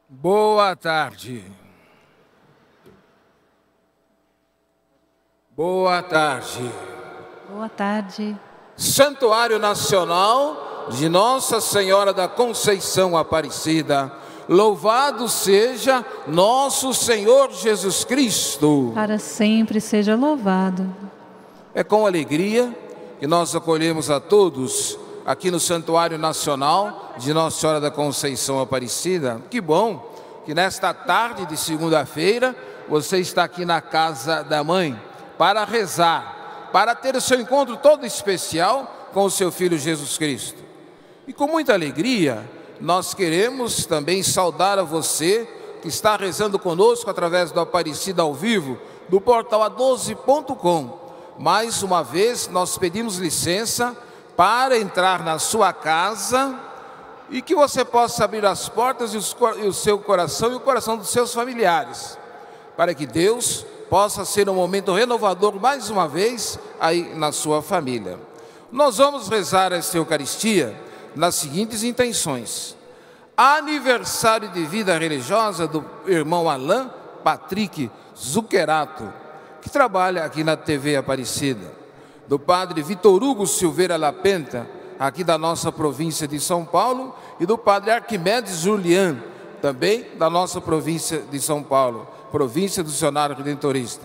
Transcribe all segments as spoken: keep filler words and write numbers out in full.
Boa tarde. Boa tarde. Boa tarde. Santuário Nacional de Nossa Senhora da Conceição Aparecida, louvado seja nosso Senhor Jesus Cristo. Para sempre seja louvado. É com alegria que nós acolhemos a todos aqui no Santuário Nacional de Nossa Senhora da Conceição Aparecida. Que bom que nesta tarde de segunda-feira você está aqui na casa da mãe para rezar, para ter o seu encontro todo especial com o seu Filho Jesus Cristo. E com muita alegria, nós queremos também saudar a você que está rezando conosco através do Aparecida ao vivo, do portal A doze ponto com. Mais uma vez, nós pedimos licença para entrar na sua casa e que você possa abrir as portas e, os, e o seu coração e o coração dos seus familiares, para que Deus possa ser um momento renovador mais uma vez aí na sua família. Nós vamos rezar esta Eucaristia nas seguintes intenções: aniversário de vida religiosa do irmão Alain Patrick Zuccherato, que trabalha aqui na T V Aparecida, do padre Vitor Hugo Silveira Lapenta, aqui da nossa província de São Paulo, e do padre Arquimedes Julian, também da nossa província de São Paulo, província do Dicionário Redentorista.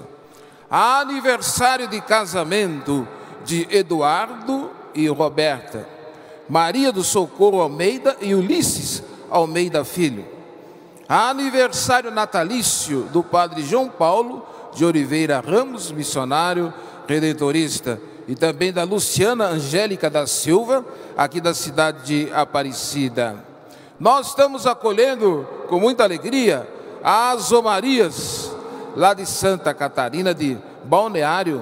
Aniversário de casamento de Eduardo e Roberta, Maria do Socorro Almeida e Ulisses Almeida Filho. Aniversário natalício do padre João Paulo de Oliveira Ramos, missionário redentorista, e também da Luciana Angélica da Silva, aqui da cidade de Aparecida. Nós estamos acolhendo com muita alegria as Omarias, lá de Santa Catarina, de Balneário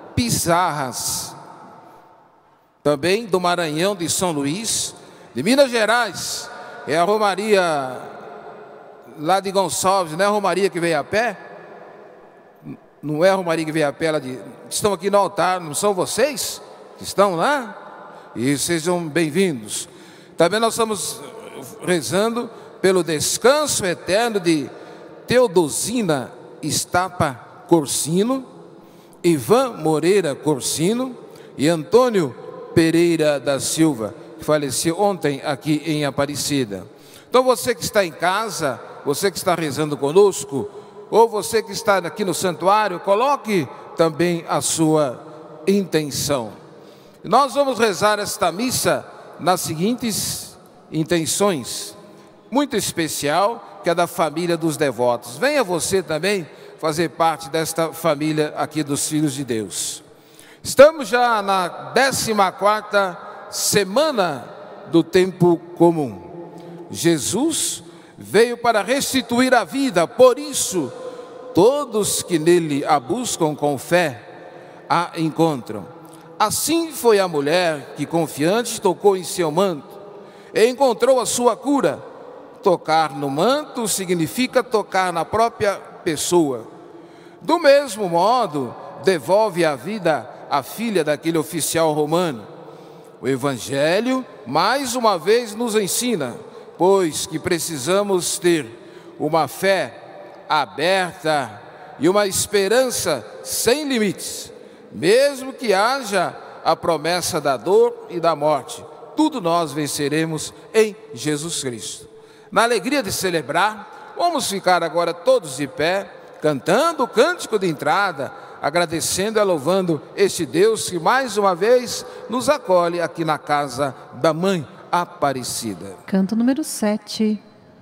Pizarras, também do Maranhão, de São Luís, de Minas Gerais, é a Romaria lá de Gonçalves, não é a Romaria que veio a pé? Não é a Romaria que veio a pé, lá de... estão aqui no altar, não são vocês que estão lá? E sejam bem-vindos. Também nós estamos rezando pelo descanso eterno de Teodosina Estapa Corsino, Ivan Moreira Corsino e Antônio Pereira da Silva, que faleceu ontem aqui em Aparecida. Então você que está em casa, você que está rezando conosco, ou você que está aqui no santuário, coloque também a sua intenção. Nós vamos rezar esta missa nas seguintes intenções, muito especial, que é da família dos devotos. Venha você também fazer parte desta família aqui dos Filhos de Deus. Estamos já na décima quarta semana do tempo comum. Jesus veio para restituir a vida, por isso, todos que nele a buscam com fé, a encontram. Assim foi a mulher que, confiante, tocou em seu manto e encontrou a sua cura. Tocar no manto significa tocar na própria pessoa. Do mesmo modo, devolve a vida à filha daquele oficial romano. O Evangelho, mais uma vez, nos ensina, pois que precisamos ter uma fé aberta e uma esperança sem limites, mesmo que haja a promessa da dor e da morte. Tudo nós venceremos em Jesus Cristo. Na alegria de celebrar, vamos ficar agora todos de pé, cantando o cântico de entrada, agradecendo e louvando este Deus que mais uma vez nos acolhe aqui na casa da Mãe Aparecida. Canto número sete.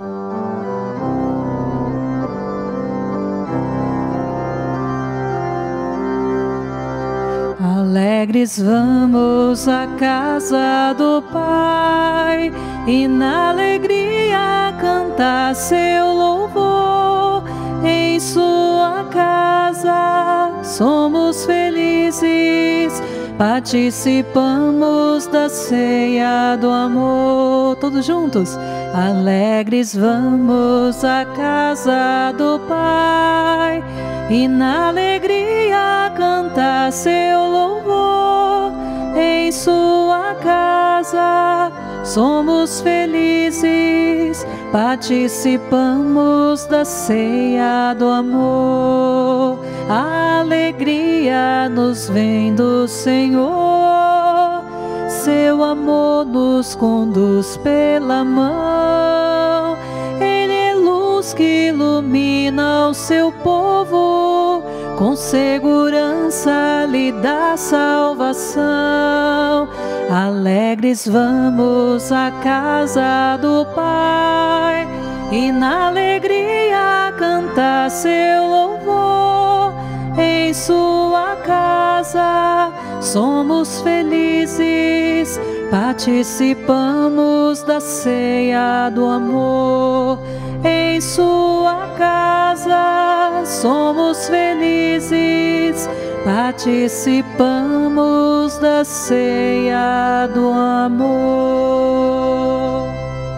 Alegres vamos à casa do Pai e na alegria cantar seu louvor. Em sua casa somos felizes, participamos da ceia do amor. Todos juntos. Alegres vamos à casa do Pai e na alegria cantar seu louvor. Em em sua casa somos felizes, participamos da ceia do amor. A alegria nos vem do Senhor, seu amor nos conduz pela mão. Ele é luz que ilumina o seu povo, com segurança lhe dá salvação. Alegres vamos à casa do Pai, e na alegria cantar seu louvor. Em sua casa somos felizes, participamos da ceia do amor. Em sua casa somos felizes, participamos da ceia do amor.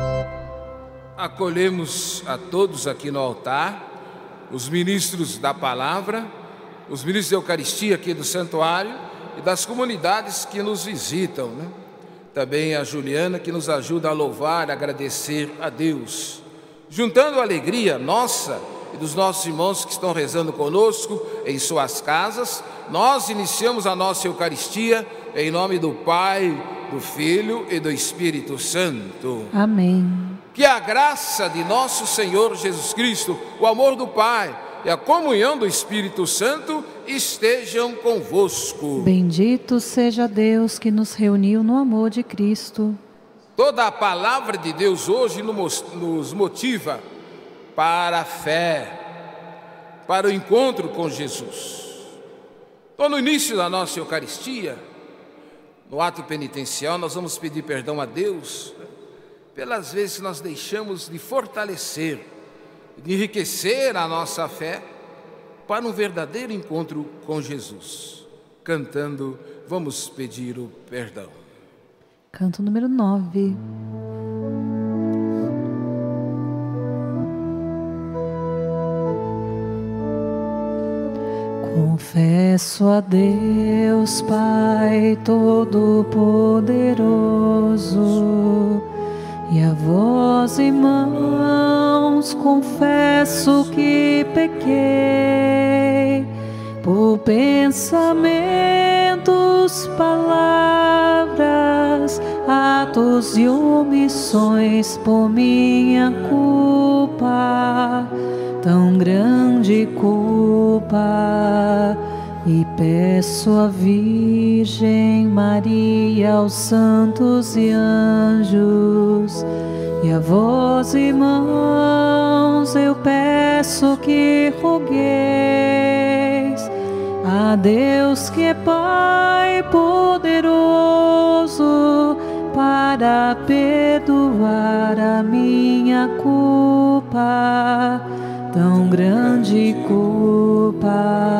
Acolhemos a todos aqui no altar, os ministros da palavra, os ministros da Eucaristia aqui do santuário e das comunidades que nos visitam, né? Também a Juliana, que nos ajuda a louvar, a agradecer a Deus. Juntando a alegria nossa e dos nossos irmãos que estão rezando conosco em suas casas, nós iniciamos a nossa Eucaristia em nome do Pai, do Filho e do Espírito Santo. Amém. Que a graça de nosso Senhor Jesus Cristo, o amor do Pai e a comunhão do Espírito Santo estejam convosco. Bendito seja Deus que nos reuniu no amor de Cristo. Toda a palavra de Deus hoje nos motiva para a fé, para o encontro com Jesus. Então, no início da nossa Eucaristia, no ato penitencial, nós vamos pedir perdão a Deus pelas vezes que nós deixamos de fortalecer, de enriquecer a nossa fé para um verdadeiro encontro com Jesus. Cantando, vamos pedir o perdão. Canto número nove. Confesso a Deus, Pai Todo-Poderoso, e a vós, irmãos, confesso que pequei por pensamentos, palavras, atos e omissões, por minha culpa, tão grande culpa. E peço à Virgem Maria, aos santos e anjos, e a vós, irmãos, eu peço que rogueis a Deus, que é Pai poderoso, para perdoar a minha culpa, tão grande culpa.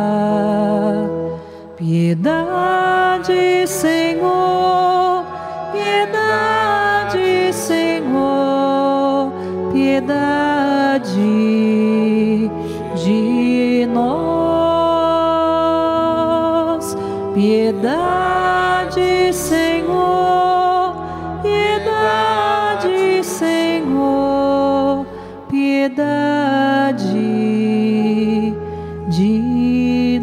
Piedade, Senhor, piedade, Senhor, piedade de nós. Piedade, Senhor, piedade, Senhor, piedade de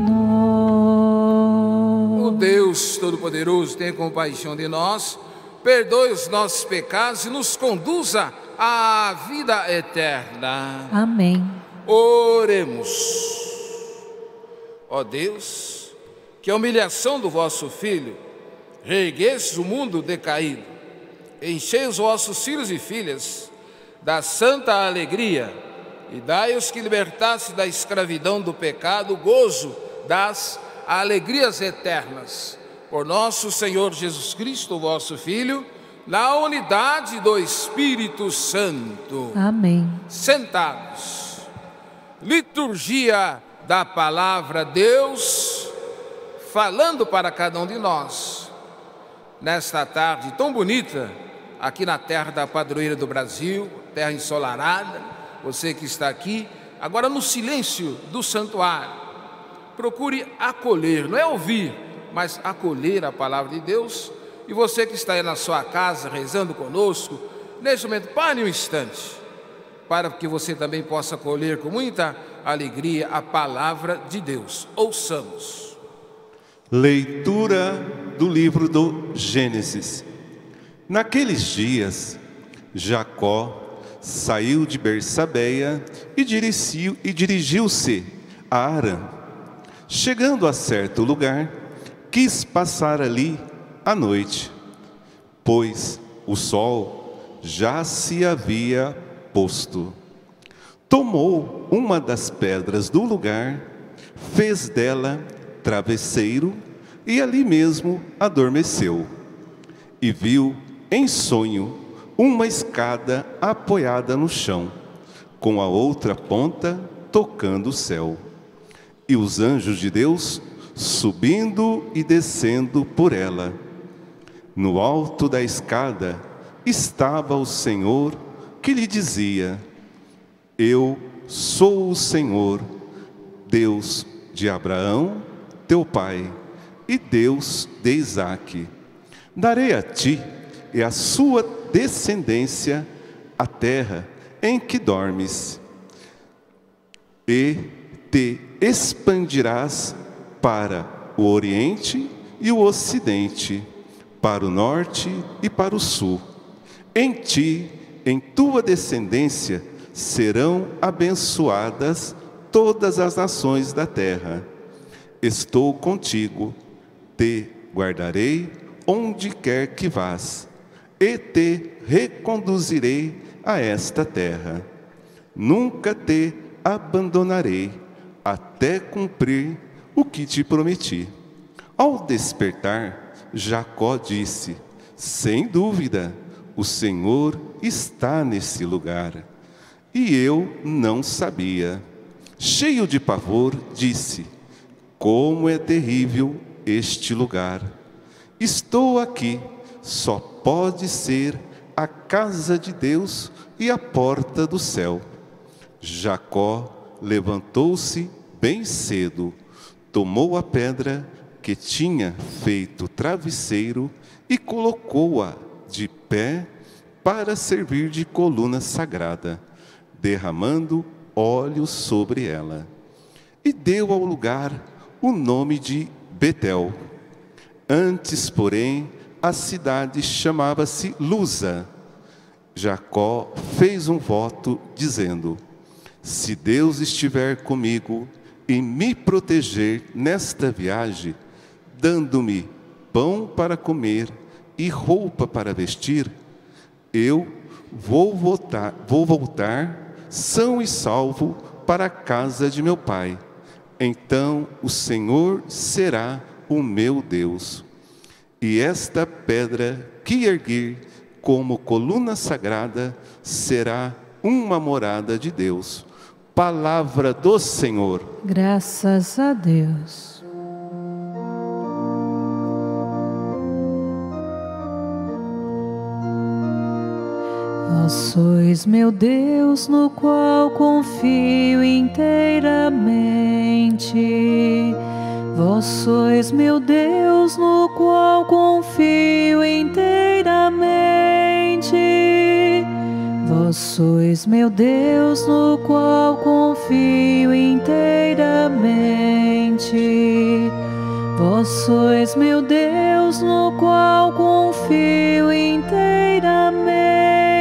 nós. O Deus Todo-Poderoso tenha compaixão de nós, perdoe os nossos pecados e nos conduza à vida eterna. Amém. Oremos. Ó Deus, que a humilhação do vosso Filho reerguesse o mundo decaído, enchei os vossos filhos e filhas da santa alegria e dai-os que libertasse da escravidão do pecado o gozo das alegrias eternas. Por nosso Senhor Jesus Cristo, vosso Filho, na unidade do Espírito Santo. Amém. Sentados. Liturgia da Palavra Deus, falando para cada um de nós, nesta tarde tão bonita, aqui na terra da padroeira do Brasil, terra ensolarada, você que está aqui, agora no silêncio do santuário, procure acolher, não é ouvir, mas acolher a palavra de Deus E você que está aí na sua casa rezando conosco, neste momento, pare um instante, para que você também possa colher com muita alegria a palavra de Deus. Ouçamos. Leitura do livro do Gênesis. Naqueles dias, Jacó saiu de Bersabeia e dirigiu- e dirigiu-se a Harã. Chegando a certo lugar, quis passar ali a noite, pois o sol já se havia posto. Tomou uma das pedras do lugar, fez dela travesseiro e ali mesmo adormeceu. E viu em sonho uma escada apoiada no chão, com a outra ponta tocando o céu. E os anjos de Deus subindo e descendo por ela. No alto da escada estava o Senhor, que lhe dizia: Eu sou o Senhor, Deus de Abraão, teu pai, e Deus de Isaque. Darei a ti e à sua descendência a terra em que dormes, e te expandirás para o Oriente e o Ocidente, para o Norte e para o Sul. Em ti, em tua descendência, serão abençoadas todas as nações da terra. Estou contigo, te guardarei onde quer que vás, e te reconduzirei a esta terra. Nunca te abandonarei, até cumprir o que te prometi. Ao despertar, Jacó disse: sem dúvida, o Senhor está nesse lugar. E eu não sabia. Cheio de pavor, disse: como é terrível este lugar. Estou aqui, só pode ser a casa de Deus e a porta do céu. Jacó levantou-se bem cedo, tomou a pedra que tinha feito travesseiro e colocou-a de pé para servir de coluna sagrada, derramando óleo sobre ela. E deu ao lugar o nome de Betel. Antes, porém, a cidade chamava-se Luza. Jacó fez um voto dizendo: se Deus estiver comigo e me proteger nesta viagem, dando-me pão para comer e roupa para vestir, eu vou voltar, vou voltar são e salvo para a casa de meu pai. Então o Senhor será o meu Deus. E esta pedra que erguer como coluna sagrada será uma morada de Deus. Palavra do Senhor. Graças a Deus. Vós sois meu Deus, no qual confio inteiramente. Vós sois meu Deus, no qual confio inteiramente. Vós sois meu Deus, no qual confio inteiramente. Vós sois meu Deus, no qual confio inteiramente.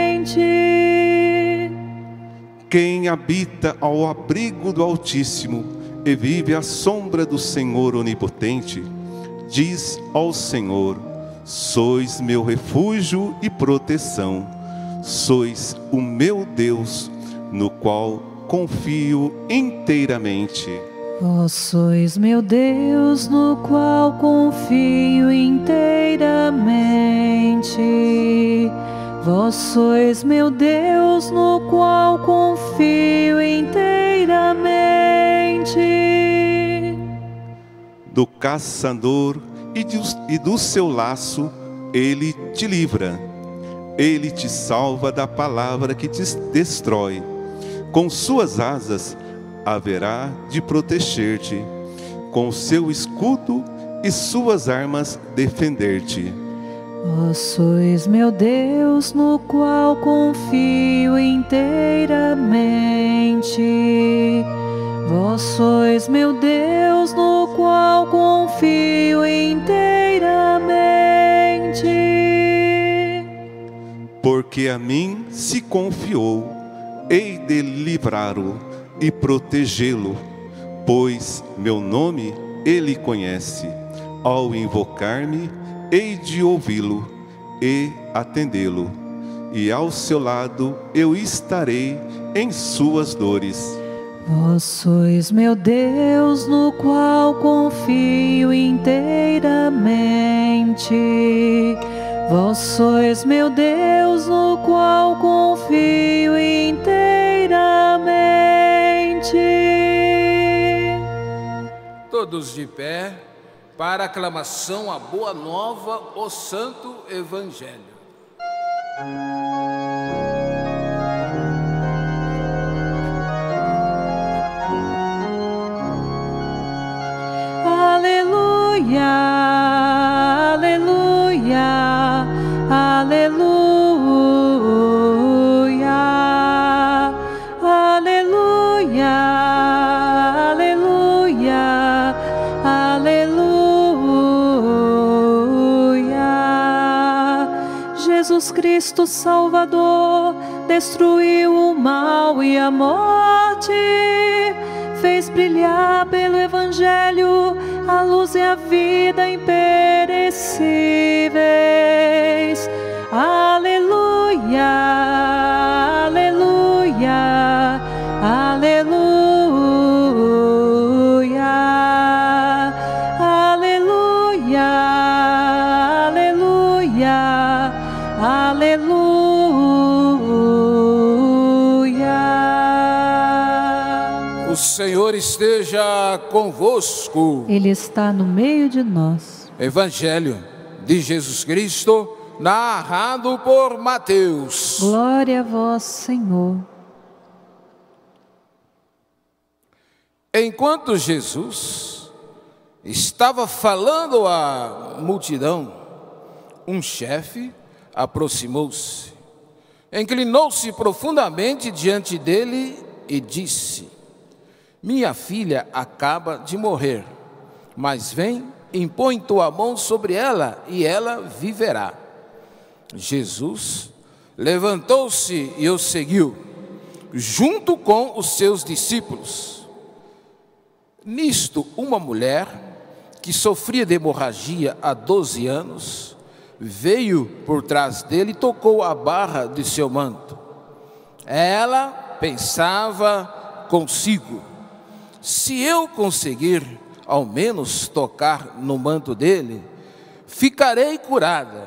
Quem habita ao abrigo do Altíssimo e vive à sombra do Senhor Onipotente, diz ao Senhor: sois meu refúgio e proteção. Sois o meu Deus, no qual confio inteiramente. Vós sois meu Deus, no qual confio inteiramente. Vós sois meu Deus, no qual confio inteiramente. Do caçador e, de, e do seu laço ele te livra. Ele te salva da palavra que te destrói. Com suas asas haverá de proteger-te, com seu escudo e suas armas defender-te. Vós sois meu Deus, no qual confio inteiramente. Vós sois meu Deus, no qual confio inteiramente. Porque a mim se confiou, hei de livrá-lo e protegê-lo, pois meu nome ele conhece. Ao invocar-me, hei de ouvi-lo e atendê-lo, e ao seu lado eu estarei em suas dores. Vós sois meu Deus, no qual confio inteiramente. Vós sois meu Deus, no qual confio inteiramente. Todos de pé, para a aclamação à Boa Nova, o Santo Evangelho. Aleluia, aleluia, aleluia, aleluia, aleluia, aleluia. Jesus Cristo Salvador destruiu o mal e a morte, fez brilhar pelo Evangelho a luz e a vida imperecíveis. Aleluia, aleluia, aleluia, aleluia, aleluia, aleluia. O Senhor esteja convosco. Ele está no meio de nós. Evangelho de Jesus Cristo, narrado por Mateus. Glória a vós, Senhor. Enquanto Jesus estava falando à multidão, um chefe aproximou-se, inclinou-se profundamente diante dele e disse: minha filha acaba de morrer, mas vem, impõe tua mão sobre ela e ela viverá. Jesus levantou-se e o seguiu, junto com os seus discípulos. Nisto, uma mulher que sofria de hemorragia há doze anos, veio por trás dele e tocou a barra de seu manto. Ela pensava consigo: se eu conseguir ao menos tocar no manto dele, ficarei curada.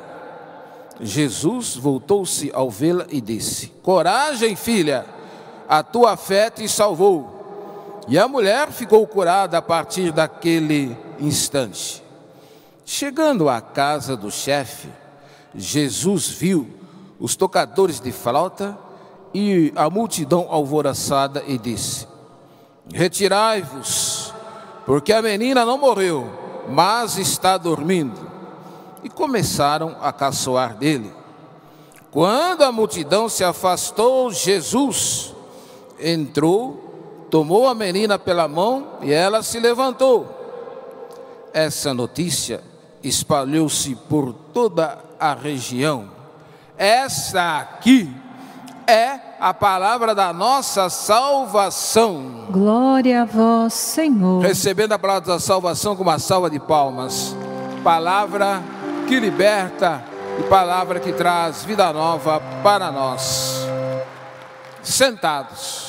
Jesus voltou-se ao vê-la e disse: coragem, filha, a tua fé te salvou. E a mulher ficou curada a partir daquele instante. Chegando à casa do chefe, Jesus viu os tocadores de flauta e a multidão alvoroçada e disse: retirai-vos, porque a menina não morreu, mas está dormindo. E começaram a caçoar dele. Quando a multidão se afastou, Jesus entrou, tomou a menina pela mão e ela se levantou. Essa notícia espalhou-se por toda a região. Essa aqui é a palavra da nossa salvação. Glória a vós, Senhor. Recebendo a palavra da salvação com uma salva de palmas. Palavra que liberta e palavra que traz vida nova para nós. Sentados.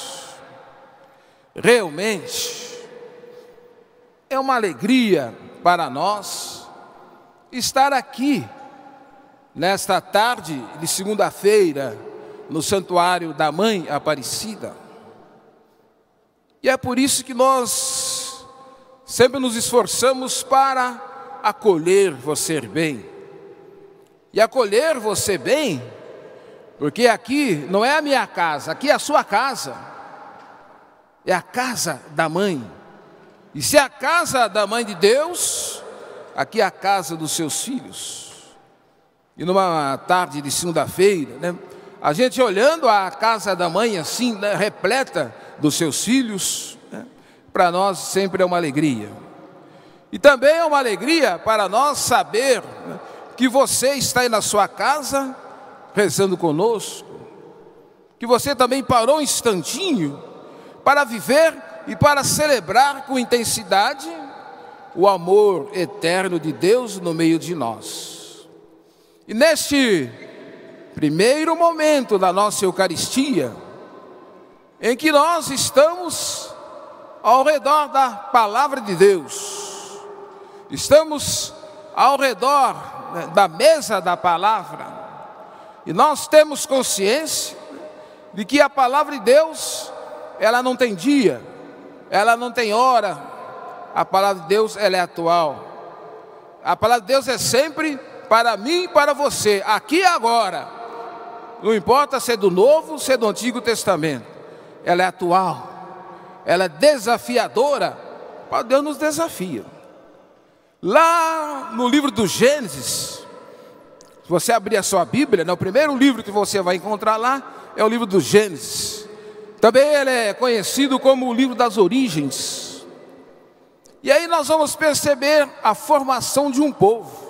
Realmente é uma alegria para nós estar aqui nesta tarde de segunda-feira no Santuário da Mãe Aparecida. E é por isso que nós sempre nos esforçamos para acolher você bem. E acolher você bem, porque aqui não é a minha casa, aqui é a sua casa. É a casa da mãe. E se é a casa da mãe de Deus, aqui é a casa dos seus filhos. E numa tarde de segunda-feira, né, a gente olhando a casa da mãe assim, né, repleta dos seus filhos, né, para nós sempre é uma alegria. E também é uma alegria para nós saber, né, que você está aí na sua casa rezando conosco, que você também parou um instantinho para viver e para celebrar com intensidade o amor eterno de Deus no meio de nós. E neste primeiro momento da nossa Eucaristia, em que nós estamos ao redor da Palavra de Deus, estamos ao redor, né, da mesa da Palavra, e nós temos consciência de que a Palavra de Deus, ela não tem dia, ela não tem hora, a Palavra de Deus, ela é atual. A Palavra de Deus é sempre para mim e para você, aqui e agora. Não importa se é do Novo, se é do Antigo Testamento. Ela é atual, ela é desafiadora. Deus nos desafia. Lá no livro do Gênesis, se você abrir a sua Bíblia, né, o primeiro livro que você vai encontrar lá é o livro do Gênesis. Também ele é conhecido como o livro das origens. E aí nós vamos perceber a formação de um povo.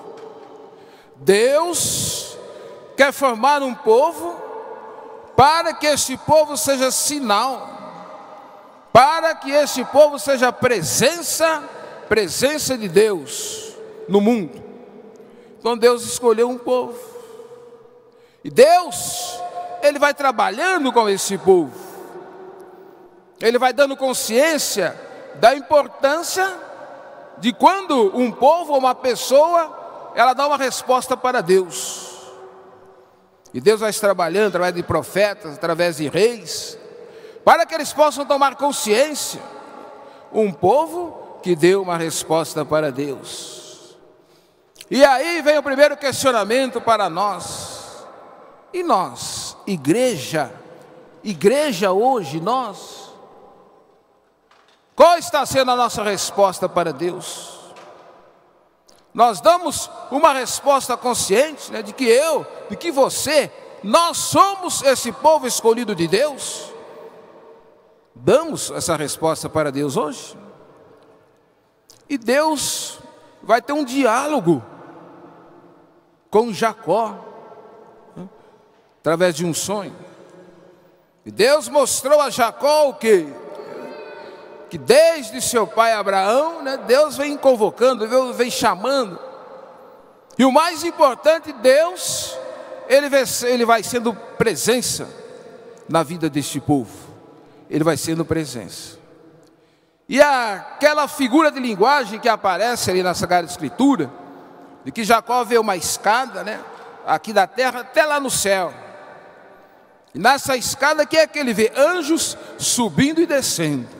Deus quer formar um povo para que este povo seja sinal, para que este povo seja presença, presença de Deus no mundo. Então Deus escolheu um povo. E Deus, Ele vai trabalhando com esse povo. Ele vai dando consciência da importância de quando um povo ou uma pessoa ela dá uma resposta para Deus. E Deus vai trabalhando através de profetas, através de reis, para que eles possam tomar consciência. Um povo que deu uma resposta para Deus. E aí vem o primeiro questionamento para nós. E nós, igreja, igreja hoje, nós, qual está sendo a nossa resposta para Deus? Nós damos uma resposta consciente, né, de que eu, de que você, nós somos esse povo escolhido de Deus? Damos essa resposta para Deus hoje? E Deus vai ter um diálogo com Jacó, né, através de um sonho. E Deus mostrou a Jacó o quê? Que desde seu pai Abraão, né, Deus vem convocando, Deus vem chamando. E o mais importante, Deus, ele vai, ele vai sendo presença na vida deste povo. Ele vai sendo presença. E aquela figura de linguagem que aparece ali na Sagrada Escritura, de que Jacó vê uma escada, né, aqui da terra até lá no céu. E nessa escada, o que é que ele vê? Anjos subindo e descendo.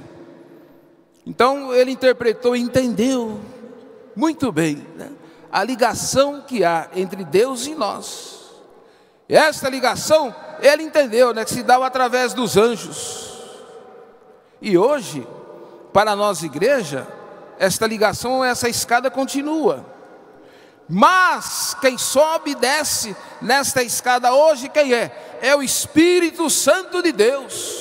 Então ele interpretou e entendeu muito bem, né, a ligação que há entre Deus e nós. E esta ligação ele entendeu, né, que se dava através dos anjos. E hoje, para nós igreja, esta ligação, essa escada continua. Mas quem sobe e desce nesta escada hoje, quem é? É o Espírito Santo de Deus.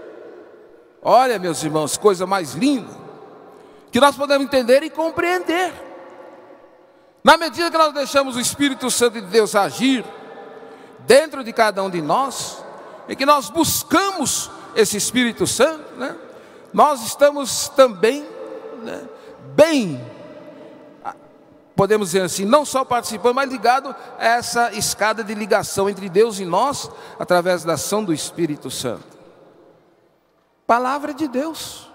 Olha, meus irmãos, coisa mais linda, que nós podemos entender e compreender. Na medida que nós deixamos o Espírito Santo de Deus agir dentro de cada um de nós, e que nós buscamos esse Espírito Santo, né, nós estamos também, né, bem, podemos dizer assim, não só participando, mas ligado a essa escada de ligação entre Deus e nós, através da ação do Espírito Santo. Palavra de Deus,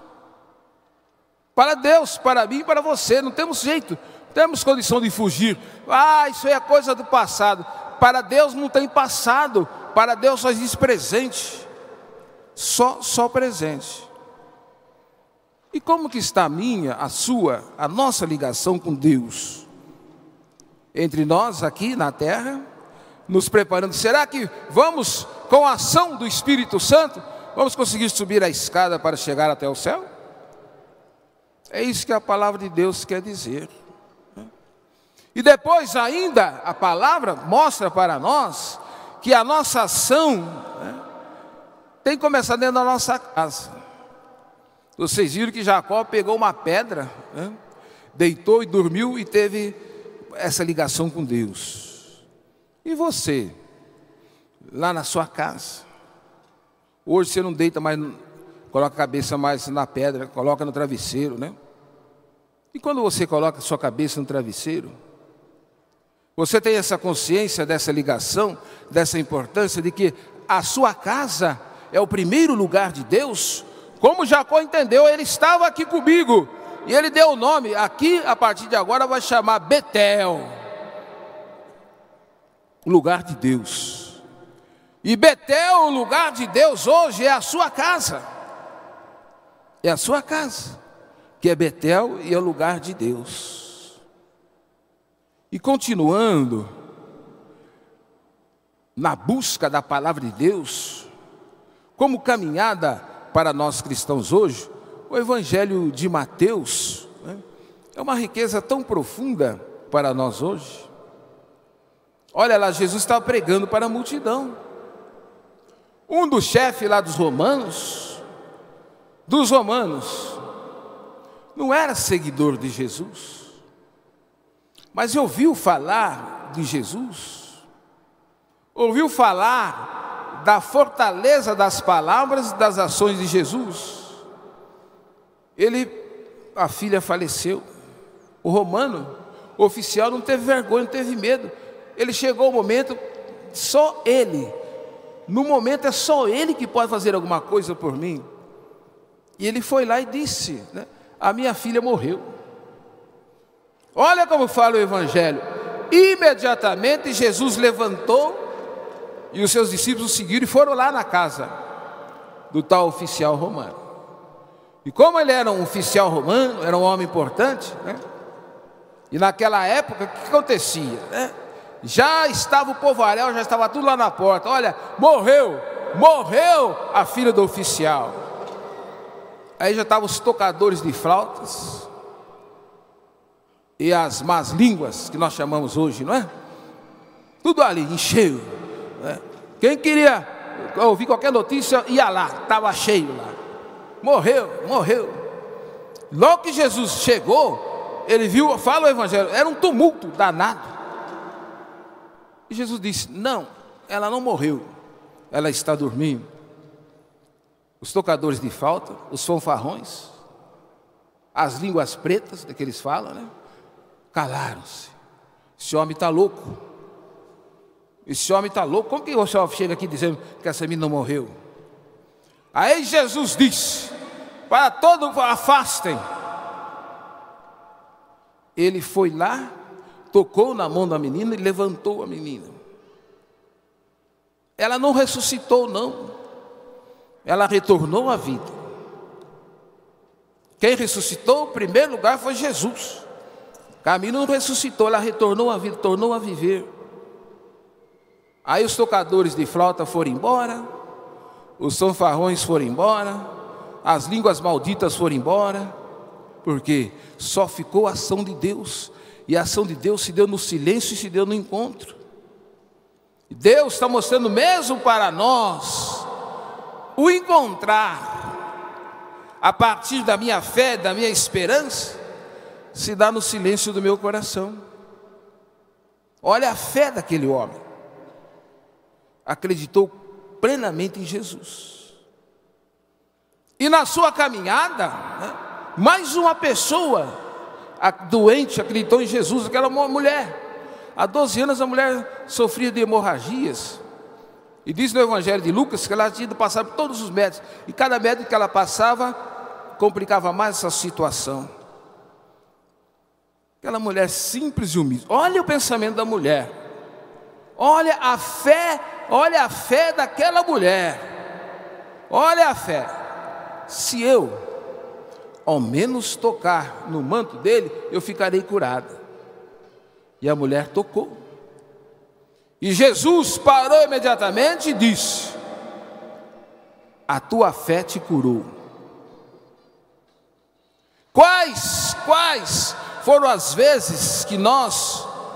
para Deus, para mim e para você, não temos jeito, não temos condição de fugir. Ah, isso é coisa do passado. Para Deus não tem passado, para Deus só existe presente, só, só presente. E como que está a minha, a sua, a nossa ligação com Deus? Entre nós aqui na terra, nos preparando, será que vamos, com a ação do Espírito Santo, vamos conseguir subir a escada para chegar até o céu? É isso que a palavra de Deus quer dizer. E depois ainda a palavra mostra para nós que a nossa ação, né, tem que começar dentro da nossa casa. Vocês viram que Jacó pegou uma pedra, né, deitou e dormiu e teve essa ligação com Deus. E você, lá na sua casa, hoje você não deita mais, coloca a cabeça mais na pedra, coloca no travesseiro, né? E quando você coloca a sua cabeça no travesseiro, você tem essa consciência dessa ligação, dessa importância de que a sua casa é o primeiro lugar de Deus? Como Jacó entendeu, ele estava aqui comigo, e ele deu o nome, aqui a partir de agora vai chamar Betel, o lugar de Deus. E Betel, o lugar de Deus hoje, é a sua casa, é a sua casa, que é Betel e é o lugar de Deus. E continuando, na busca da palavra de Deus, como caminhada para nós cristãos hoje, o Evangelho de Mateus, né, é uma riqueza tão profunda para nós hoje. Olha lá, Jesus estava pregando para a multidão. Um dos chefes lá dos romanos, dos romanos, não era seguidor de Jesus, mas ouviu falar de Jesus, ouviu falar da fortaleza das palavras e das ações de Jesus. Ele, a filha faleceu, o romano, o oficial não teve vergonha, não teve medo. Ele chegou o momento, só ele, no momento é só ele que pode fazer alguma coisa por mim. E ele foi lá e disse, né, a minha filha morreu. Olha como fala o Evangelho. Imediatamente Jesus levantou e os seus discípulos o seguiram e foram lá na casa do tal oficial romano. E como ele era um oficial romano, era um homem importante, né? E naquela época, o que acontecia, né? Já estava o povaréu, já estava tudo lá na porta. Olha, morreu, morreu a filha do oficial. Aí já estavam os tocadores de flautas e as más línguas, que nós chamamos hoje, não é? Tudo ali, encheu, né? Quem queria ouvir qualquer notícia, ia lá, estava cheio lá. Morreu, morreu. Logo que Jesus chegou, ele viu, fala o Evangelho, era um tumulto danado. E Jesus disse, não, ela não morreu, ela está dormindo. Os tocadores de flauta, os fanfarrões, as línguas pretas, que eles falam, né? Calaram-se. Esse homem está louco. Esse homem está louco. Como que o senhor chega aqui dizendo que essa menina não morreu? Aí Jesus disse, para todos afastem. Ele foi lá, tocou na mão da menina e levantou a menina. Ela não ressuscitou, não. Ela retornou à vida. Quem ressuscitou, em primeiro lugar, foi Jesus. A menina não ressuscitou, ela retornou à vida, tornou a viver. Aí os tocadores de flauta foram embora, os fanfarrões foram embora, as línguas malditas foram embora, porque só ficou a ação de Deus, e a ação de Deus se deu no silêncio e se deu no encontro. Deus está mostrando mesmo para nós o encontrar, a partir da minha fé, da minha esperança, se dá no silêncio do meu coração. Olha a fé daquele homem, acreditou plenamente em Jesus. E na sua caminhada, né, mais uma pessoa a doente acreditou em Jesus, aquela mulher. Há doze anos a mulher sofria de hemorragias. E diz no Evangelho de Lucas que ela tinha ido passar por todos os médicos. E cada médico que ela passava complicava mais essa situação. Aquela mulher simples e humilde. Olha o pensamento da mulher. Olha a fé, olha a fé daquela mulher. Olha a fé. Se eu, ao menos tocar no manto dele, eu ficarei curada. E a mulher tocou. E Jesus parou imediatamente e disse: a tua fé te curou. Quais, quais foram as vezes que nós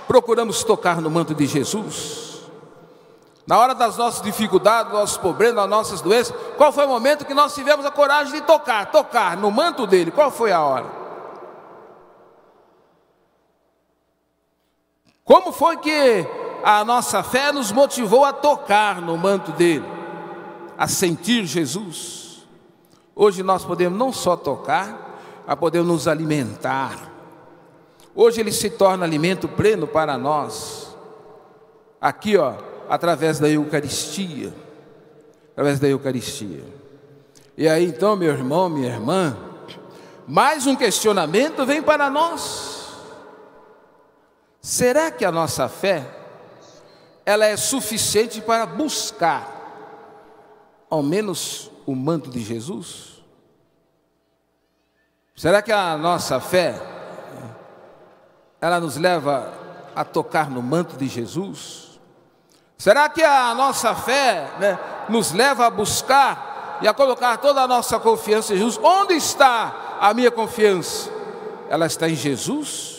procuramos tocar no manto de Jesus? Na hora das nossas dificuldades, dos nossos problemas, das nossas doenças, qual foi o momento que nós tivemos a coragem de tocar, tocar no manto dele? Qual foi a hora? Como foi que a nossa fé nos motivou a tocar no manto dele, a sentir Jesus? Hoje nós podemos não só tocar, mas podemos nos alimentar. Hoje ele se torna alimento pleno para nós. Aqui, ó, através da Eucaristia. Através da Eucaristia. E aí então, meu irmão, minha irmã, mais um questionamento vem para nós. Será que a nossa fé, ela é suficiente para buscar, ao menos, o manto de Jesus? Será que a nossa fé, ela nos leva a tocar no manto de Jesus? Será que a nossa fé, né, nos leva a buscar e a colocar toda a nossa confiança em Jesus? Onde está a minha confiança? Ela está em Jesus?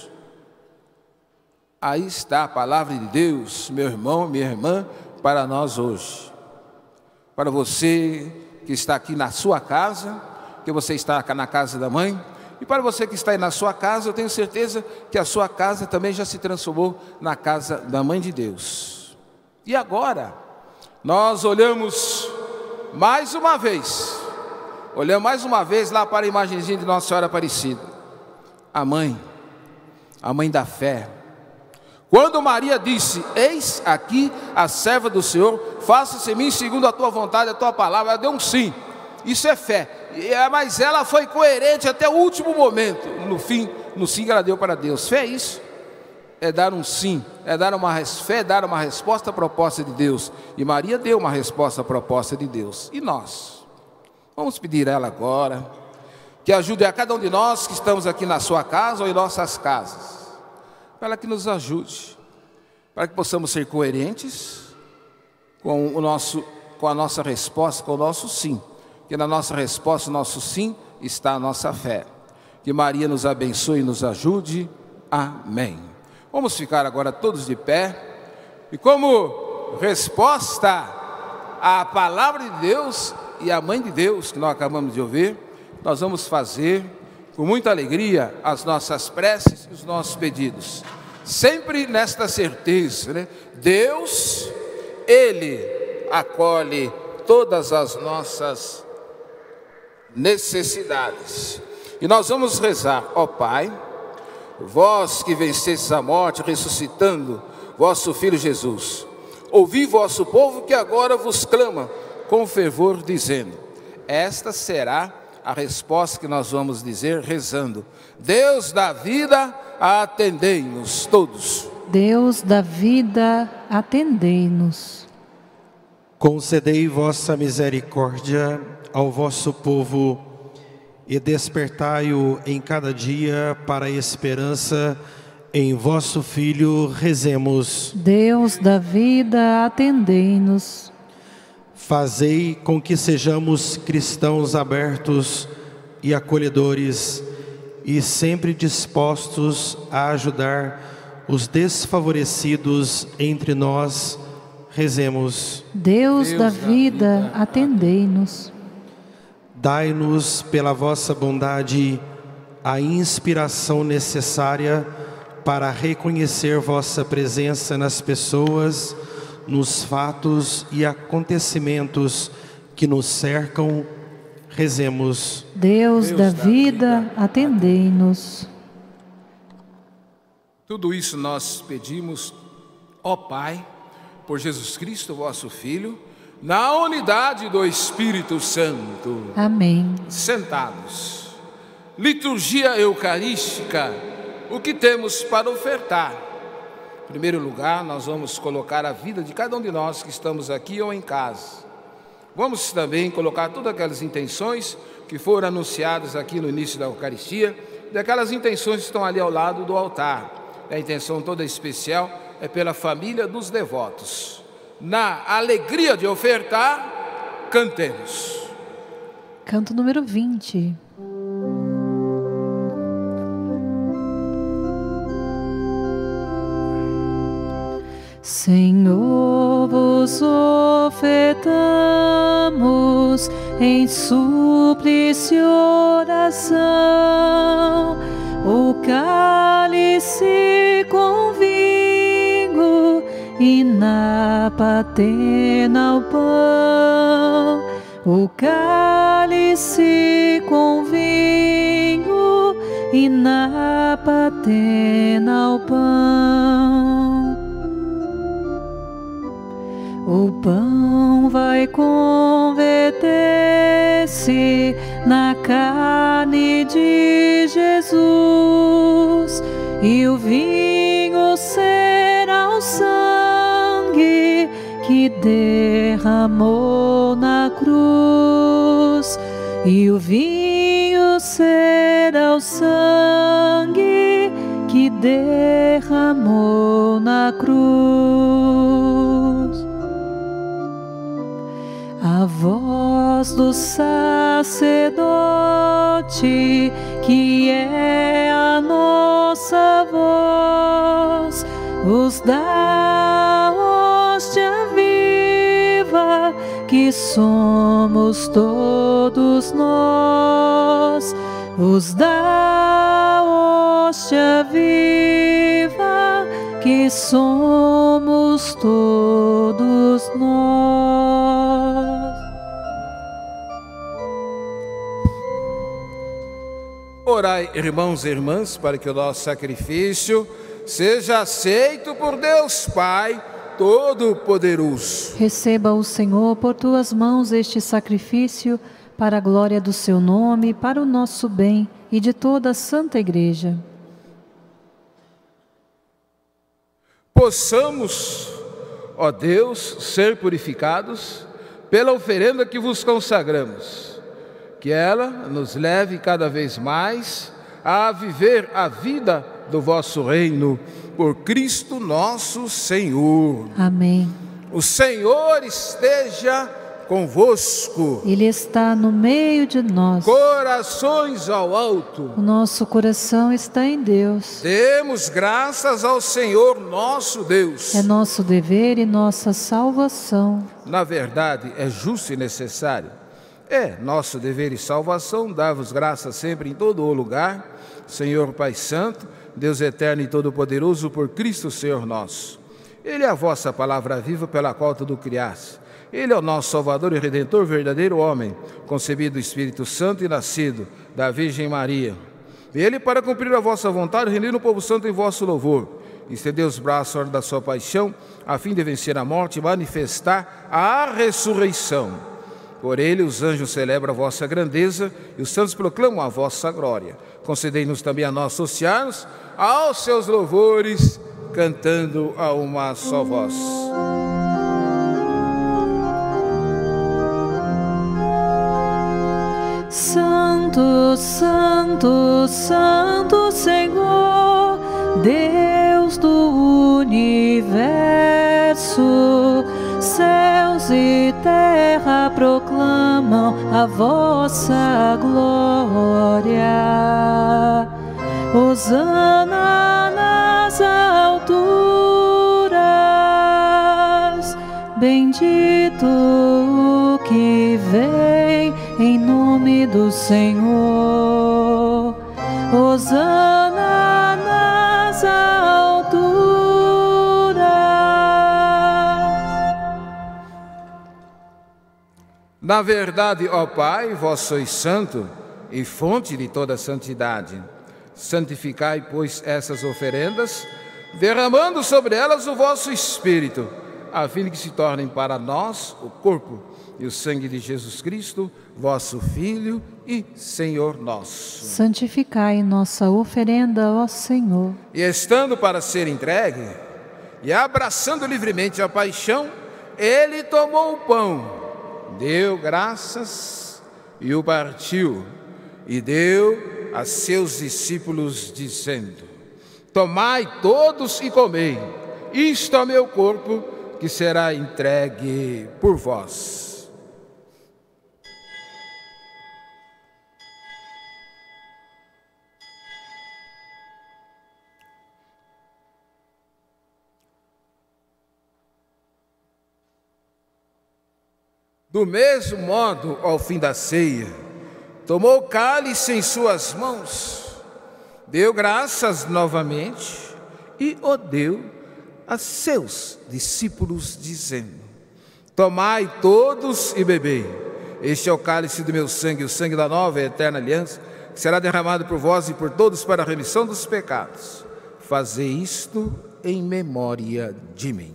Aí está a palavra de Deus, meu irmão, minha irmã, para nós hoje. Para você que está aqui na sua casa, que você está na casa da mãe, e para você que está aí na sua casa, eu tenho certeza que a sua casa também já se transformou na casa da mãe de Deus. E agora, nós olhamos mais uma vez, olhamos mais uma vez lá para a imagenzinha de Nossa Senhora Aparecida, a mãe, a mãe da fé. Quando Maria disse, eis aqui a serva do Senhor, faça-se em mim segundo a tua vontade, a tua palavra, ela deu um sim. Isso é fé, mas ela foi coerente até o último momento. No fim, no sim que ela deu para Deus. Fé é isso, é dar um sim, é dar uma, fé é dar uma resposta à proposta de Deus. E Maria deu uma resposta à proposta de Deus. E nós? Vamos pedir a ela agora, que ajude a cada um de nós que estamos aqui na sua casa ou em nossas casas, para que nos ajude, para que possamos ser coerentes com, o nosso, com a nossa resposta, com o nosso sim. Que na nossa resposta, o nosso sim, está a nossa fé. Que Maria nos abençoe e nos ajude. Amém. Vamos ficar agora todos de pé. E como resposta à palavra de Deus e à mãe de Deus, que nós acabamos de ouvir, nós vamos fazer com muita alegria as nossas preces e os nossos pedidos. Sempre nesta certeza, né? Deus, Ele acolhe todas as nossas necessidades. E nós vamos rezar, ó Pai, vós que vencestes a morte, ressuscitando vosso Filho Jesus, ouvi vosso povo que agora vos clama com fervor, dizendo, esta será a resposta que nós vamos dizer rezando. Deus da vida, atendei-nos todos. Deus da vida, atendei-nos. Concedei vossa misericórdia ao vosso povo e despertai-o em cada dia para a esperança em vosso Filho. Rezemos. Deus da vida, atendei-nos. Fazei com que sejamos cristãos abertos e acolhedores e sempre dispostos a ajudar os desfavorecidos entre nós. Rezemos. Deus, Deus da vida, vida atendei-nos. Dai-nos pela vossa bondade a inspiração necessária para reconhecer vossa presença nas pessoas, nos fatos e acontecimentos que nos cercam. Rezemos. Deus, Deus da, da vida, vida atendei-nos. Tudo isso nós pedimos, ó Pai, por Jesus Cristo, vosso Filho, na unidade do Espírito Santo. Amém. Sentados. Liturgia eucarística, o que temos para ofertar? Em primeiro lugar, nós vamos colocar a vida de cada um de nós que estamos aqui ou em casa. Vamos também colocar todas aquelas intenções que foram anunciadas aqui no início da Eucaristia, daquelas intenções que estão ali ao lado do altar. A intenção toda especial é pela família dos devotos. Na alegria de ofertar, cantemos. Canto número vinte. Senhor, vos ofertamos em súplice e oração o cálice com vinho e na patena o pão, o cálice com vinho e na patena o pão. O pão vai converter-se na carne de Jesus, e o vinho será o sangue que derramou na cruz, e o vinho será o sangue que derramou na cruz. A voz do sacerdote, que é a nossa voz, os da hóstia viva, que somos todos nós, os da hóstia viva, que somos todos nós. Orai, irmãos e irmãs, para que o nosso sacrifício seja aceito por Deus Pai Todo-Poderoso. Receba o Senhor por tuas mãos este sacrifício, para a glória do seu nome, para o nosso bem e de toda a Santa Igreja. Possamos, ó Deus, ser purificados pela oferenda que vos consagramos, que ela nos leve cada vez mais a viver a vida do vosso reino, por Cristo nosso Senhor. Amém. O Senhor esteja convosco. Ele está no meio de nós. Corações ao alto. O nosso coração está em Deus. Demos graças ao Senhor nosso Deus. É nosso dever e nossa salvação. Na verdade, é justo e necessário. É nosso dever e salvação dar-vos graças sempre em todo o lugar, Senhor Pai Santo, Deus eterno e todo-poderoso, por Cristo Senhor nosso. Ele é a vossa palavra viva pela qual tudo criaste. Ele é o nosso Salvador e Redentor, verdadeiro homem, concebido do Espírito Santo e nascido da Virgem Maria. Ele, para cumprir a vossa vontade, rendido o povo santo em vosso louvor, estendeu os braços à hora da sua paixão, a fim de vencer a morte e manifestar a ressurreição. Por ele os anjos celebram a vossa grandeza e os santos proclamam a vossa glória. Concedei-nos também a nós associar-nos aos seus louvores, cantando a uma só voz. Santo, Santo, Santo Senhor, Deus do universo, céus e terra proclamam a vossa glória. Hosana nas alturas, bendito o que vem em nome do Senhor. Hosana nas alturas. Na verdade, ó Pai, vós sois santo e fonte de toda santidade. Santificai, pois, essas oferendas, derramando sobre elas o vosso Espírito, a fim de que se tornem para nós o corpo e o sangue de Jesus Cristo, vosso Filho e Senhor nosso. Santificai nossa oferenda, ó Senhor. E estando para ser entregue, e abraçando livremente a paixão, ele tomou o pão, deu graças e o partiu, e deu a seus discípulos, dizendo: tomai todos e comei, isto é meu corpo, que será entregue por vós. Do mesmo modo, ao fim da ceia, tomou o cálice em suas mãos, deu graças novamente e o deu a seus discípulos, dizendo: tomai todos e bebei. Este é o cálice do meu sangue, o sangue da nova e eterna aliança, que será derramado por vós e por todos para a remissão dos pecados. Fazei isto em memória de mim.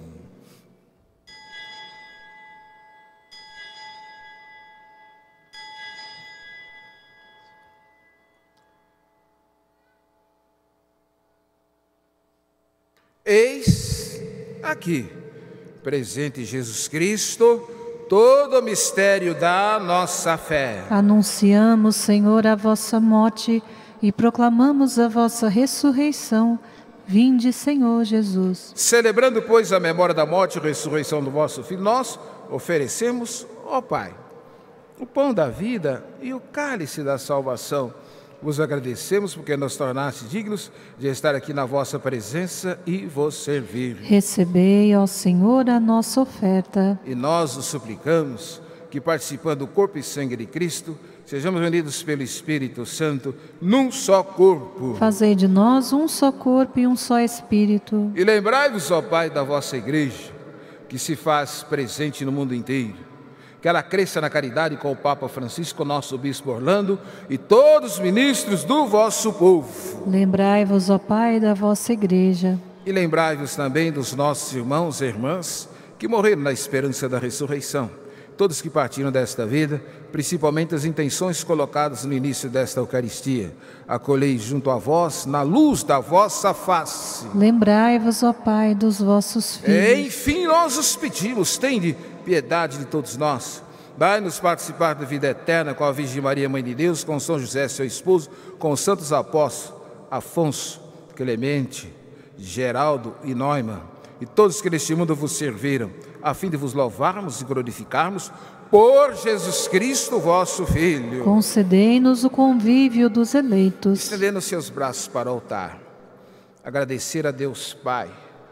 Eis aqui, presente Jesus Cristo, todo o mistério da nossa fé. Anunciamos, Senhor, a vossa morte e proclamamos a vossa ressurreição. Vinde, Senhor Jesus. Celebrando, pois, a memória da morte e ressurreição do vosso Filho, nós oferecemos, ó Pai, o pão da vida e o cálice da salvação. Vos agradecemos porque nos tornaste dignos de estar aqui na vossa presença e vos servir. Recebei, ó Senhor, a nossa oferta. E nós os suplicamos que, participando do corpo e sangue de Cristo, sejamos unidos pelo Espírito Santo num só corpo. Fazei de nós um só corpo e um só Espírito. E lembrai-vos, ó Pai, da vossa Igreja, que se faz presente no mundo inteiro. Que ela cresça na caridade com o Papa Francisco, nosso Bispo Orlando e todos os ministros do vosso povo. Lembrai-vos, ó Pai, da vossa Igreja. E lembrai-vos também dos nossos irmãos e irmãs que morreram na esperança da ressurreição. Todos que partiram desta vida, principalmente as intenções colocadas no início desta Eucaristia. Acolhei junto a vós, na luz da vossa face. Lembrai-vos, ó Pai, dos vossos filhos. Enfim, nós os pedimos, tende piedade de todos nós. Dai-nos participar da vida eterna com a Virgem Maria, Mãe de Deus, com São José, seu esposo, com os santos apóstolos Afonso, Clemente, Geraldo e Neumann, e todos que neste mundo vos serviram, a fim de vos louvarmos e glorificarmos por Jesus Cristo, vosso Filho. Concedei-nos o convívio dos eleitos. Estendendo seus braços para o altar, agradecer a Deus Pai,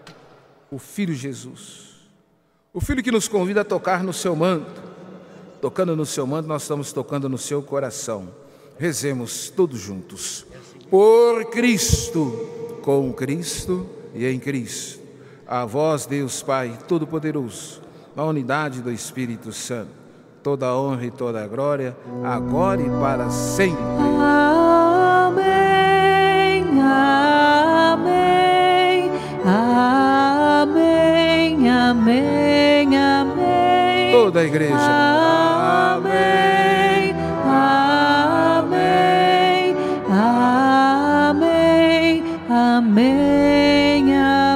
o Filho Jesus, o Filho que nos convida a tocar no seu manto. Tocando no seu manto, nós estamos tocando no seu coração. Rezemos todos juntos. Por Cristo, com Cristo e em Cristo. A vós, Deus Pai Todo-Poderoso, na unidade do Espírito Santo, toda a honra e toda a glória, agora e para sempre. Amém, amém, amém, amém, amém. Toda a igreja. Amém, amém, amém, amém,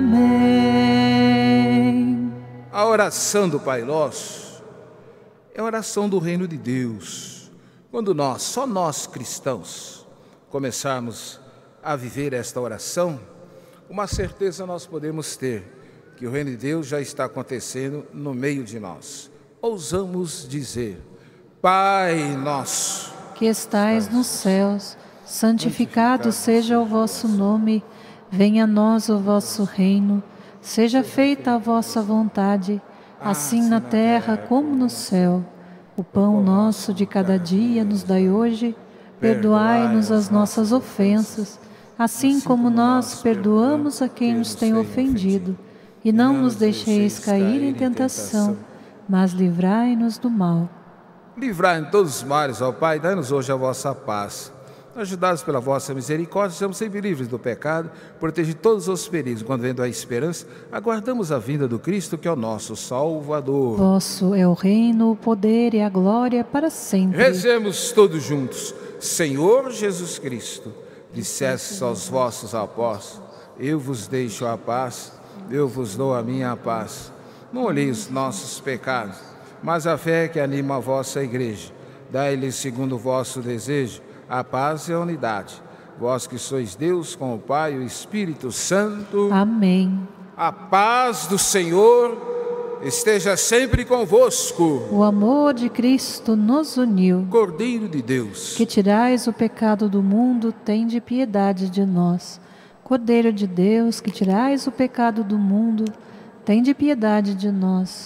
amém. A oração do Pai Nosso é a oração do reino de Deus. Quando nós, só nós cristãos, começarmos a viver esta oração, uma certeza nós podemos ter, que o reino de Deus já está acontecendo no meio de nós. Ousamos dizer: Pai Nosso, que estais nos céus, santificado seja o vosso nome, venha a nós o vosso reino, seja feita a vossa vontade, assim na terra como no céu. O pão nosso de cada dia nos dai hoje, perdoai-nos as nossas ofensas, assim como nós perdoamos a quem nos tem ofendido, e não nos deixeis cair em tentação, mas livrai-nos do mal. Livrai-nos de todos os males, ó Pai, dai-nos hoje a vossa paz. Ajudados pela vossa misericórdia, sejamos sempre livres do pecado, protege todos os perigos. Quando vendo a esperança, aguardamos a vinda do Cristo, que é o nosso Salvador. Vosso é o reino, o poder e a glória para sempre. Rezemos todos juntos. Senhor Jesus Cristo, dissestes aos vossos apóstolos: eu vos deixo a paz, eu vos dou a minha paz. Não olheis os nossos pecados, mas a fé que anima a vossa igreja. Dai-lhes, segundo o vosso desejo, a paz e a unidade. Vós que sois Deus com o Pai e o Espírito Santo. Amém. A paz do Senhor esteja sempre convosco. O amor de Cristo nos uniu. Cordeiro de Deus, que tirais o pecado do mundo, tende piedade de nós. Cordeiro de Deus, que tirais o pecado do mundo, tende piedade de nós.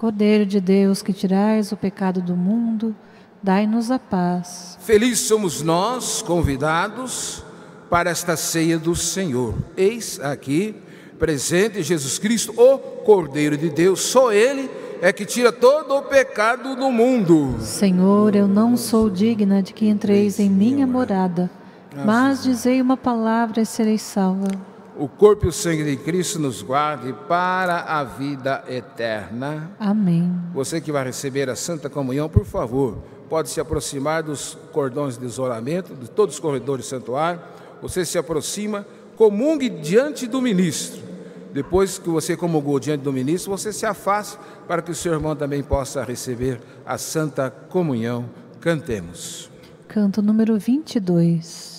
Cordeiro de Deus, que tirais o pecado do mundo, dai-nos a paz. Felizes somos nós, convidados para esta ceia do Senhor. Eis aqui, presente Jesus Cristo, o Cordeiro de Deus. Só Ele é que tira todo o pecado do mundo. Senhor, eu não sou digna de que entreis em minha morada, mas dizei uma palavra e serei salva. O corpo e o sangue de Cristo nos guarde para a vida eterna. Amém. Você que vai receber a Santa Comunhão, por favor, pode se aproximar dos cordões de isolamento, de todos os corredores do santuário. Você se aproxima, comungue diante do ministro. Depois que você comungou diante do ministro, você se afasta para que o seu irmão também possa receber a Santa Comunhão. Cantemos. Canto número vinte e dois.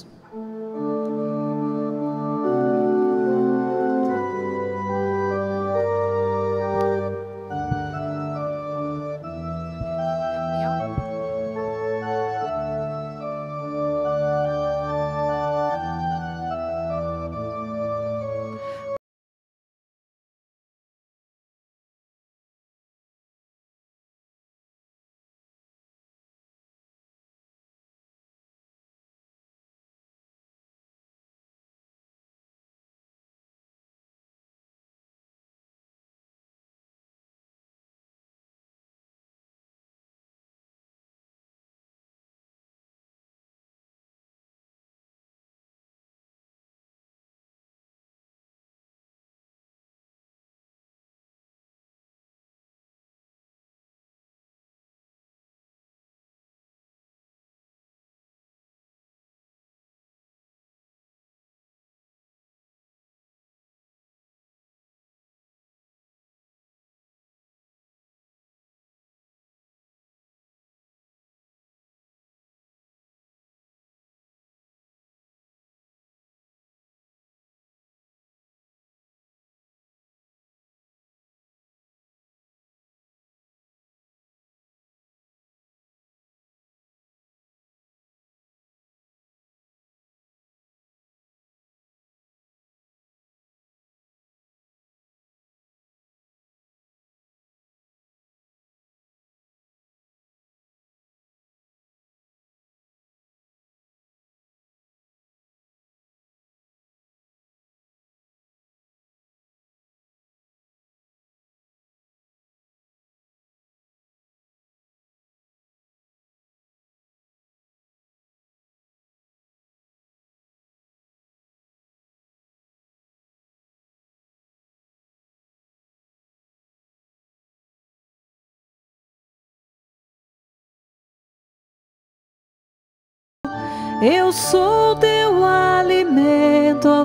Eu sou teu alimento, ó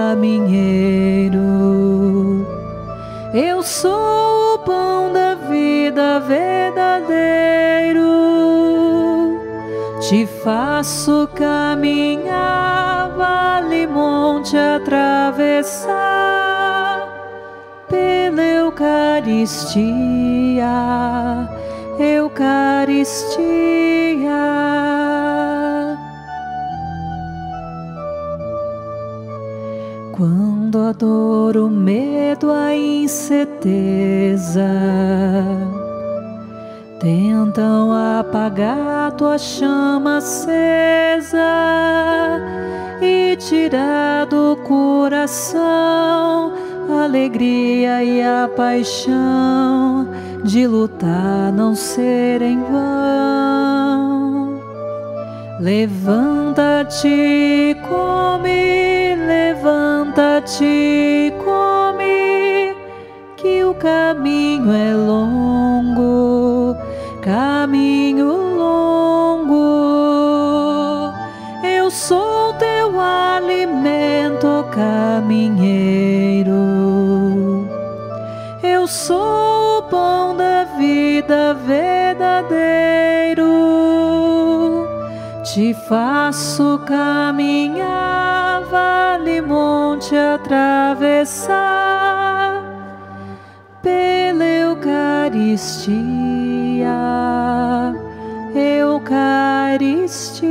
caminheiro. Eu sou o pão da vida verdadeiro. Te faço caminhar, vale monte atravessar, pela Eucaristia, Eucaristia. Quando a dor, o medo, a incerteza tentam apagar tua chama acesa e tirar do coração a alegria e a paixão de lutar não ser em vão. Levanta-te, come, levanta-te, come, que o caminho é longo, caminho longo. Eu sou teu alimento, caminheiro. Eu sou o pão da vida verdadeiro. Te faço caminhar, vale monte atravessar, pela Eucaristia, Eucaristia.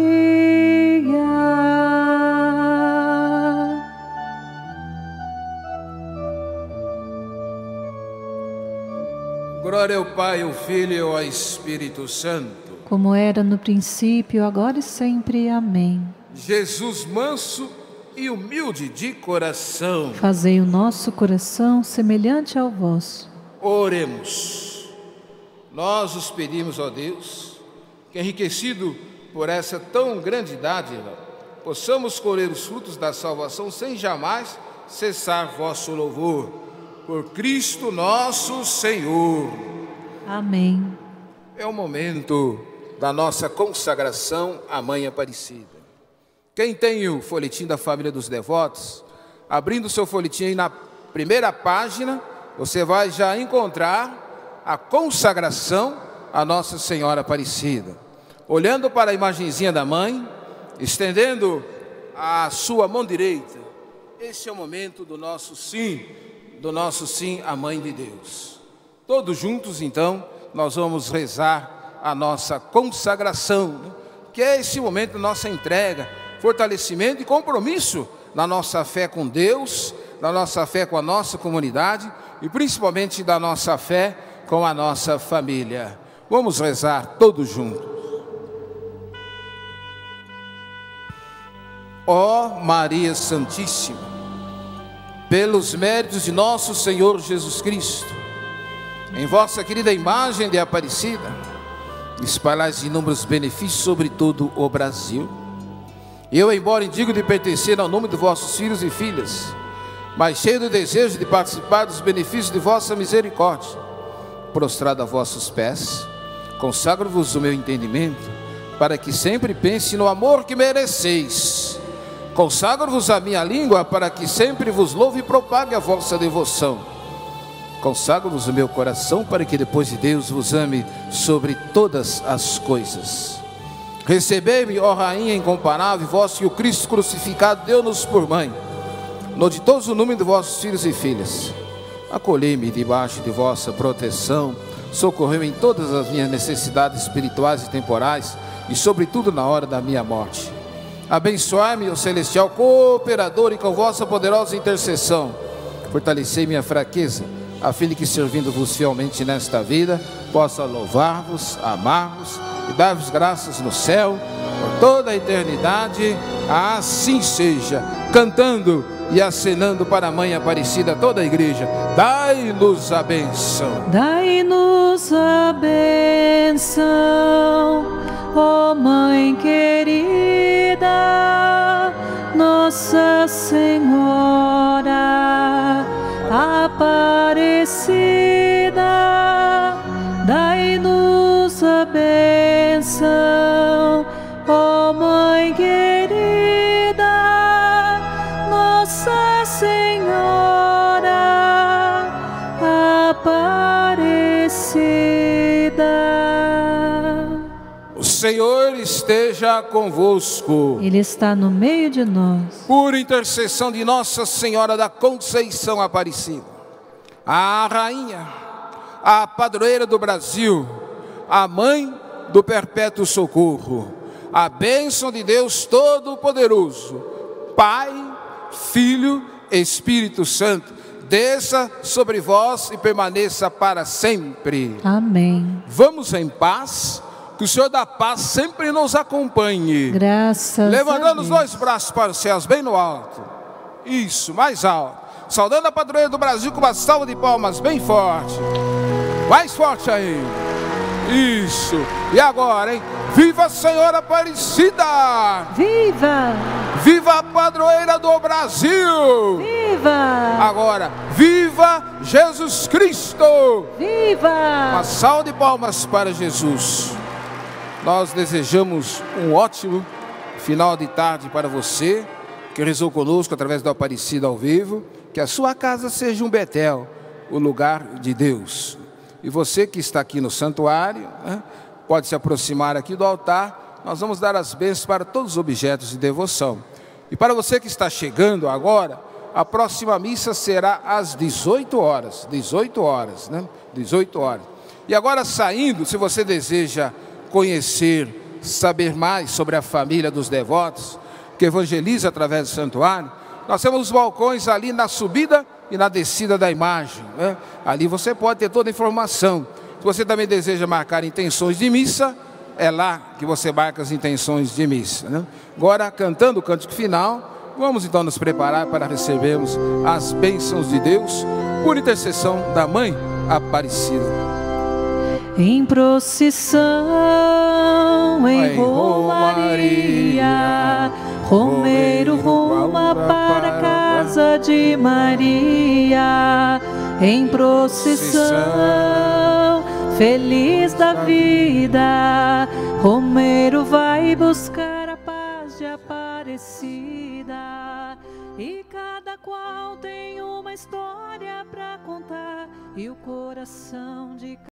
Glória ao Pai, ao Filho e ao Espírito Santo. Como era no princípio, agora e sempre. Amém. Jesus manso e humilde de coração, fazei o nosso coração semelhante ao vosso. Oremos. Nós os pedimos, ó Deus, que enriquecido por essa tão grande dádiva, possamos colher os frutos da salvação sem jamais cessar vosso louvor. Por Cristo nosso Senhor. Amém. É o momento da nossa consagração à Mãe Aparecida. Quem tem o folhetim da família dos devotos, abrindo o seu folhetim aí na primeira página, você vai já encontrar a consagração à Nossa Senhora Aparecida. Olhando para a imagenzinha da mãe, estendendo a sua mão direita, esse é o momento do nosso sim, do nosso sim à Mãe de Deus. Todos juntos, então, nós vamos rezar a nossa consagração, né? Que é esse momento da nossa entrega, fortalecimento e compromisso na nossa fé com Deus, na nossa fé com a nossa comunidade e principalmente da nossa fé com a nossa família. Vamos rezar todos juntos. Ó Maria Santíssima, pelos méritos de nosso Senhor Jesus Cristo, em vossa querida imagem de Aparecida, espalhais inúmeros benefícios sobre todo o Brasil. Eu, embora indigno de pertencer ao nome de vossos filhos e filhas, mas cheio do desejo de participar dos benefícios de vossa misericórdia, prostrado a vossos pés, consagro-vos o meu entendimento, para que sempre pense no amor que mereceis. Consagro-vos a minha língua, para que sempre vos louve e propague a vossa devoção. Consagro-vos o meu coração, para que depois de Deus vos ame sobre todas as coisas. Recebei-me, ó Rainha incomparável, vós que o Cristo crucificado deu-nos por mãe, no ditoso número de vossos filhos e filhas. Acolhei-me debaixo de vossa proteção, socorrei-me em todas as minhas necessidades espirituais e temporais, e sobretudo na hora da minha morte. Abençoai-me, ó celestial cooperador, e com vossa poderosa intercessão, fortalecei minha fraqueza, a fim de que, servindo-vos fielmente nesta vida, possa louvar-vos, amar-vos e dar-vos graças no céu, por toda a eternidade. Assim seja. Cantando e acenando para a Mãe Aparecida, toda a igreja, dai-nos a bênção. Dai-nos a bênção, ó Mãe querida, Nossa Senhora Aparecida, dai-nos a bênção, ó Mãe querida, Nossa Senhora Aparecida. O Senhor esteja convosco. Ele está no meio de nós. Por intercessão de Nossa Senhora da Conceição Aparecida, a Rainha, a Padroeira do Brasil, a Mãe do Perpétuo Socorro, a bênção de Deus Todo-Poderoso, Pai, Filho, Espírito Santo, desça sobre vós e permaneça para sempre. Amém. Vamos em paz. Que o Senhor da paz sempre nos acompanhe. Graças Levantando a Deus. os dois braços para os céus, bem no alto. Isso, mais alto. Saudando a Padroeira do Brasil com uma salva de palmas bem forte. Mais forte ainda. Isso. E agora, hein? Viva a Senhora Aparecida! Viva! Viva a Padroeira do Brasil! Viva! Agora, viva Jesus Cristo! Viva! Uma salva de palmas para Jesus. Nós desejamos um ótimo final de tarde para você, que rezou conosco através do Aparecida ao vivo. Que a sua casa seja um Betel, o lugar de Deus. E você que está aqui no santuário, né, pode se aproximar aqui do altar. Nós vamos dar as bênçãos para todos os objetos de devoção. E para você que está chegando agora, a próxima missa será às dezoito horas. dezoito horas, né? dezoito horas. E agora saindo, se você deseja conhecer, saber mais sobre a família dos devotos, que evangeliza através do santuário, nós temos os balcões ali na subida e na descida da imagem, né? Ali você pode ter toda a informação. Se você também deseja marcar intenções de missa, é lá que você marca as intenções de missa, né? Agora, cantando o cântico final, vamos então nos preparar para recebermos as bênçãos de Deus por intercessão da Mãe Aparecida. Em procissão, em romaria, romeiro ruma para a casa de Maria. Em procissão, feliz da vida, romeiro vai buscar a paz de Aparecida. E cada qual tem uma história para contar, e o coração de